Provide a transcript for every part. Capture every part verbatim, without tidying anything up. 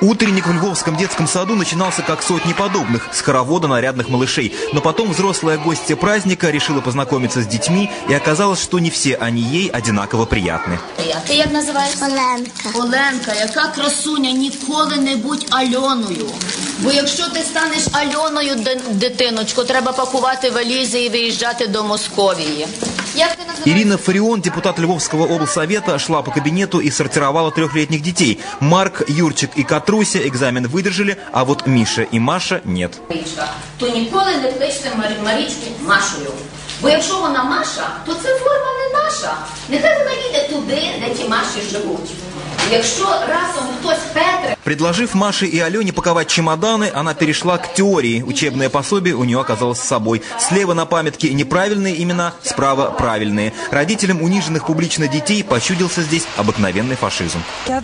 Утренник в Львовском детском саду начинался как сотни подобных, с хоровода нарядных малышей. Но потом взрослая гостья праздника решила познакомиться с детьми, и оказалось, что не все они ей одинаково приятны. А ти як називаєшся? Оленка. Оленка, яка красуня, ніколи не будь Альоною. Бо якщо ти станеш Альоною, дитиночко, треба пакувати валізи і виїжджати до Московії. Ирина Фарион, депутат Львовского облсовета, шла по кабинету и сортировала трехлетних детей. Марк, Юрчик и Катруся экзамен выдержали, а вот Миша и Маша нет. То ніколи не кличте Марічку Машою. Бо якщо вона Маша, то це форма не наша. Нехай вона їде туди, де ті Маші живуть. Якщо разом хтось Петре... Предложив Маше и Алене паковать чемоданы, она перешла к теории. Учебное пособие у нее оказалось с собой. Слева на памятке неправильные имена, справа правильные. Родителям униженных публично детей почудился здесь обыкновенный фашизм.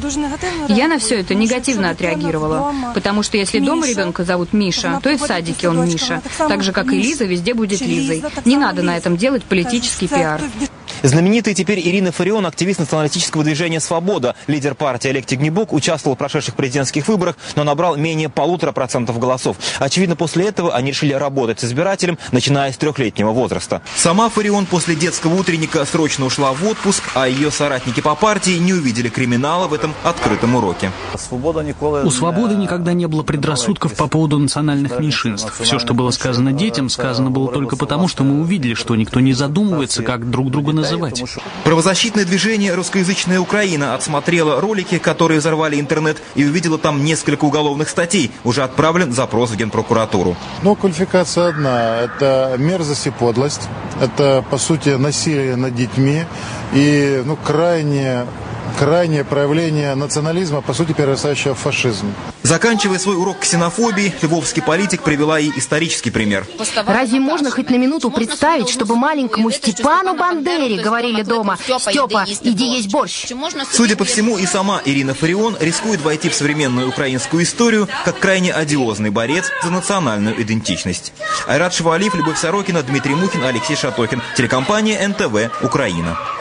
Я на все это негативно отреагировала. Потому что если дома ребенка зовут Миша, то и в садике он Миша. Так же, как и Лиза, везде будет Лизой. Не надо на этом делать политический пиар. Знаменитая теперь Ирина Фарион, активист националистического движения «Свобода». Лидер партии Олег Тигнебок участвовал в прошедших президентских выборах, но набрал менее полутора процентов голосов. Очевидно, после этого они решили работать с избирателем, начиная с трехлетнего возраста. Сама Фарион после детского утренника срочно ушла в отпуск, а ее соратники по партии не увидели криминала в этом открытом уроке. У «Свободы» никогда не было предрассудков по поводу национальных меньшинств. Все, что было сказано детям, сказано было только потому, что мы увидели, что никто не задумывается, как друг друга называть. Правозащитное движение «Русскоязычная Украина» отсмотрело ролики, которые взорвали интернет, и увидела там несколько уголовных статей. Уже отправлен запрос в Генпрокуратуру. Но квалификация одна. Это мерзость и подлость. Это, по сути, насилие над детьми. И ну, крайне... крайнее проявление национализма, по сути, перерастающего в фашизм. Заканчивая свой урок ксенофобии, львовский политик привела и исторический пример. Разве можно хоть на минуту представить, чтобы маленькому Степану Бандере говорили дома: «Степа, иди есть борщ»? Судя по всему, и сама Ирина Фарион рискует войти в современную украинскую историю как крайне одиозный борец за национальную идентичность. Айрат Шевалиев, Любовь Сорокина, Дмитрий Мухин, Алексей Шатохин. Телекомпания эн тэ вэ «Украина».